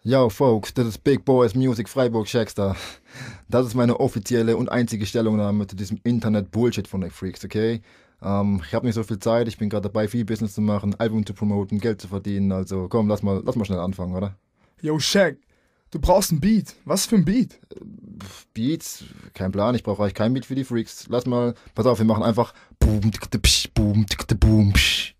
Yo, folks, das ist Big Boys Music Freiburg Shackster. Das ist meine offizielle und einzige Stellungnahme zu diesem Internet-Bullshit von den Freaks, okay? Ich habe nicht so viel Zeit, ich bin gerade dabei, viel Business zu machen, Album zu promoten, Geld zu verdienen, also komm, lass mal schnell anfangen, oder? Yo, Shaq, du brauchst ein Beat. Was für ein Beat? Beats? Kein Plan, ich brauche eigentlich kein Beat für die Freaks. Pass auf, wir machen einfach boom, tickte, psch, boom, tickte, boom, psch.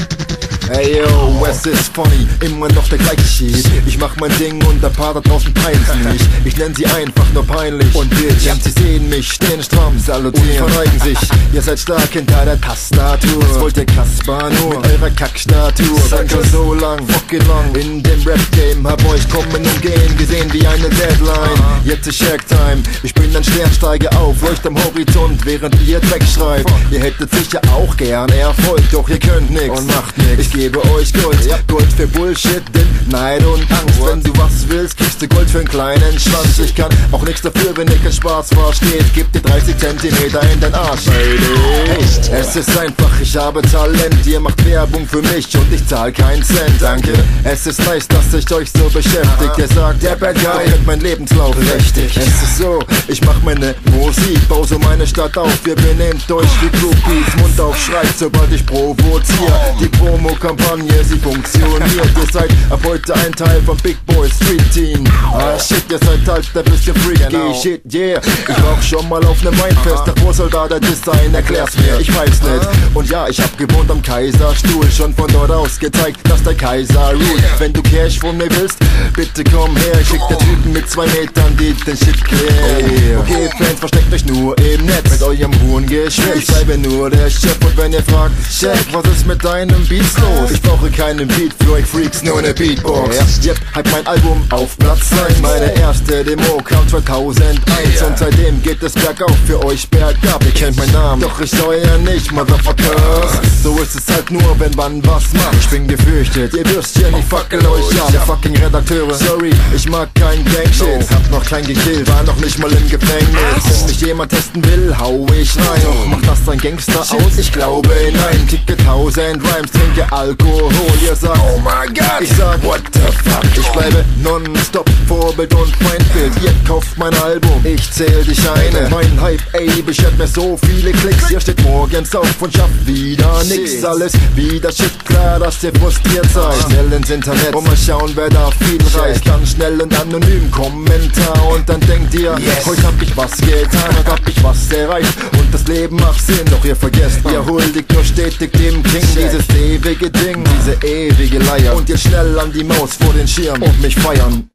Ey yo, es ist funny, immer noch der gleiche Shit. Ich mach mein Ding und der Paar da draußen peinlich nicht. Ich nenn sie einfach nur peinlich und Bitch. Sie sehen mich, stehen stramm, salutieren und verneigen sich. Ihr seid stark hinter der Tastatur. Was wollt ihr Kasper nur mit eurer Kackstatur? Seid schon so lang, fucking long in dem Rap-Game. Hab euch kommen und gehen gesehen wie eine Deadline. Jetzt ist Shack-Time, ich bin ein Stern, steige auf, leucht am Horizont, während ihr wegschreibt. Ihr hättet sicher auch gern Erfolg, doch ihr könnt nix und macht nix. Ich gebe euch Gold, Gold für Bullshit, denn Neid und Angst. Wenn du was willst, kriegst du Gold für einen kleinen Schwanz. Ich kann auch nichts dafür, wenn ihr keinen Spaß versteht. Gib dir 30 Zentimeter in dein Arsch, Baby. Es ist einfach, ich habe Talent. Ihr macht Werbung für mich und ich zahl keinen Cent. Danke, es ist nice, dass ich euch so beschäftigt. Ihr sagt, der Bad Guy hat mein Lebenslauf richtig. Es ist so, ich mach meine Musik, bau so meine Stadt auf. Ihr benehmt euch wie Groupies, Mund auf schreit, sobald ich provoziere. Die Promo-Kampagne, sie funktioniert. Ihr seid ab heute ein Teil von Big Boy Street Team. Ah shit, ihr seid halt ein bisschen freaky. Shit, yeah. Ich war auch schon mal auf nem Weinfest. Doch wo soll da der Design? Erklär's mir, ich weiß nicht. Und ja, ich hab gewohnt am Kaiserstuhl. Schon von dort aus gezeigt, dass der Kaiser ruht. Wenn du Cash von mir willst, bitte komm her. Ich schick der Typen mit 2 Metern, die den Shit klären. Okay, Fans, versteckt euch nur im Netz mit eurem hohen Geschwätz. Ich bleibe nur der Chef und wenn ihr fragt, Shaq, was ist mit deinem Beats los? Ich brauche keinen Beat für euch Freaks, nur eine Beatbox. Yep, halt mein Album auf Platz 1. Meine erste Demo kam 2001 und seitdem geht es bergauf, für euch bergab. Ihr kennt meinen Namen, doch ich euer nicht, Motherfuckers. So ist es halt nur, wenn man was macht. Ich bin gefürchtet, ihr Würstchen, ich fackel euch ab. Ihr fucking Redakteure, sorry, ich mag kein Gangshit. Hab noch kein gekillt, war noch nicht mal im Gefängnis. Wenn mich jemand testen will, hau ich rein. Doch macht das ein Gangster aus? Ich glaube nein. Kicke 1000 Rhymes, trinke Alkohol. Ihr sagt, oh my God, ich sag, what the fuck. Ich bleibe nonstop Vorbild und Feindbild. Ihr kauft mein Album, ich zähl die Scheine. Mein Hype, ey, beschert mir so viele Klicks. Ihr steht morgens auf und schafft wieder nix. Alles wieder shit, klar, dass ihr frustriert seid. Schnell ins Internet und mal schauen, wer da viel reißt. Dann schnell und anonym Kommentar und dann denkt ihr, heute hab ich was getan, heute hab ich was erreicht und das Leben macht Sinn. Doch ihr vergesst, ihr huldigt nur stetig dem King. Dieses ewige Ding, diese ewige Leier. Und jetzt schnell an die Maus vor den Schirm und mich feiern.